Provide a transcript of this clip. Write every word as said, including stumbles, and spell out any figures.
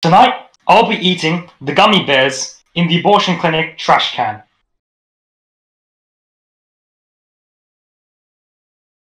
Tonight, I'll be eating the gummy bears in the abortion clinic trash can.